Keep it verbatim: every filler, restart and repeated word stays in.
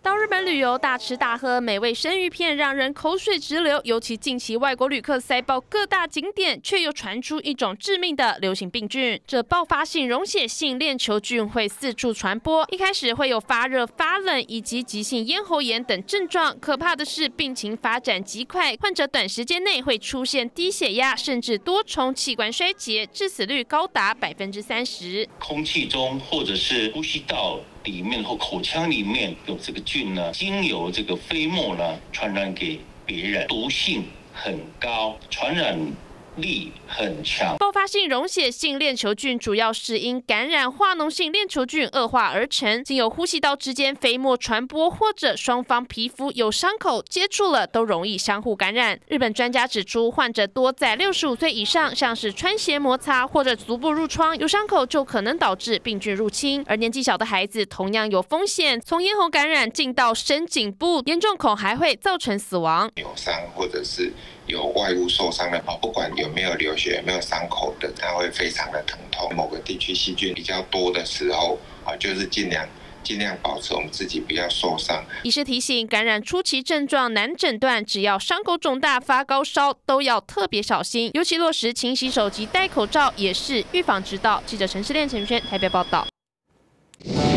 到日本旅游，大吃大喝，美味生鱼片让人口水直流。尤其近期外国旅客塞爆各大景点，却又传出一种致命的流行病菌。这爆发性溶血性链球菌会四处传播，一开始会有发热、发冷以及急性咽喉炎等症状。可怕的是，病情发展极快，患者短时间内会出现低血压，甚至多重器官衰竭，致死率高达百分之三十。 空气中或者是呼吸道里面或口腔里面有这个菌呢，经由这个飞沫呢传染给别人，毒性很高，传染力很强。 爆发性溶血性链球菌主要是因感染化脓性链球菌恶化而成，经由呼吸道之间飞沫传播，或者双方皮肤有伤口接触了，都容易相互感染。日本专家指出，患者多在六十五岁以上，像是穿鞋摩擦或者足部褥疮，有伤口就可能导致病菌入侵。而年纪小的孩子同样有风险，从咽喉感染进到深颈部，严重恐还会造成死亡。 扭伤或者是有外物受伤的，不管有没有流血、有没有伤口的，它会非常的疼痛。某个地区细菌比较多的时候，啊，就是尽量尽量保持我们自己不要受伤。 医师提醒，感染初期症状难诊断，只要伤口肿大、发高烧，都要特别小心。尤其落实勤洗手及戴口罩，也是预防之道。记者陈世炼、陈宇轩台北报道。